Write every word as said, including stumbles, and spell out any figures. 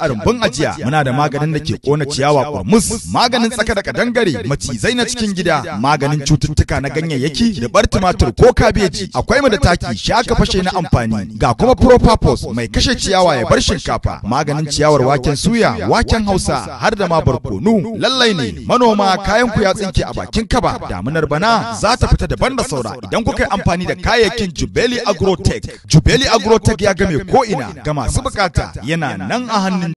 a rumbun ajiya. Muna da maganin da ke kona ciyawa kurmus, maganin tsaka da kadangare, macizai na cikin gida, maganin cututtuka na ganyayyaki, ribar tumatur ko kabeji. Akwai mu da taki shaka fashe na amfani, ga kuma Propapos mai kashe ciyawa ya bar shinkafa, maganin ciyawar waken suya, waken Hausa har da ma barkonu. Lallai ne manoma kayan ku ya tsinke a bakin kaba. Damunar bana za ta fita daban da saura idan kuka yi amfani da kayayyakin Jubeli Agrotech. Jubeli Agrotech ya game ko ina ga masu bukata, yana nan a hannun